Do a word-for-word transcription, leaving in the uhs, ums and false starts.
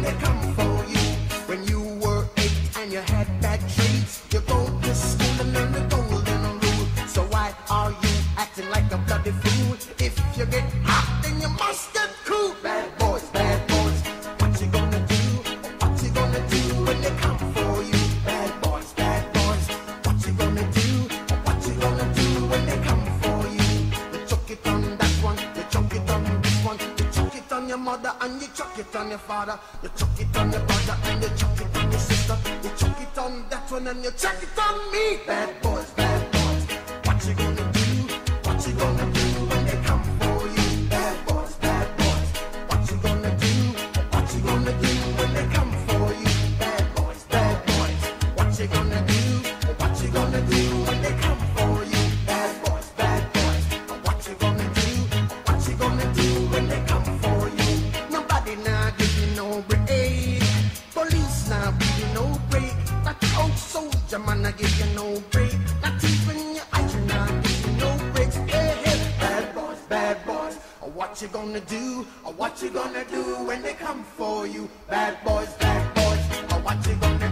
they come for you. When you were eight and you had bad traits, you go to school and learn the golden rule. So why are you acting like a bloody fool? If you get hot, then you must get cool. Bad boys, bad boys, what you gonna do? What you gonna do when they come for you? Bad boys, bad boys, what you gonna do? What you gonna do when they come for you? You chuck it on that one, you chuck it on this one, you chuck it on your mother and you chuck it on your father, you chuck it on your brother and you chuck it on your sister, you chuck it on that one and you chuck it on me. Bad boys, bad boys, what you gonna do? What you gonna do when they come for you? Bad boys, bad boys, what you gonna do? What you gonna do when they come for you? Bad boys, bad boys, what you gonna do? What you gonna do when they come for you? Bad boys, bad boys, what you gonna do? What you gonna do when they come for you? Nobody now give you no break. Police now give you no break. That old soldier man I give you no break. Not even your eyes now give you no breaks. Hey, hey, bad boys, bad boys, what you gonna do? What you gonna do when they come for you? Bad boys, bad boys, what you gonna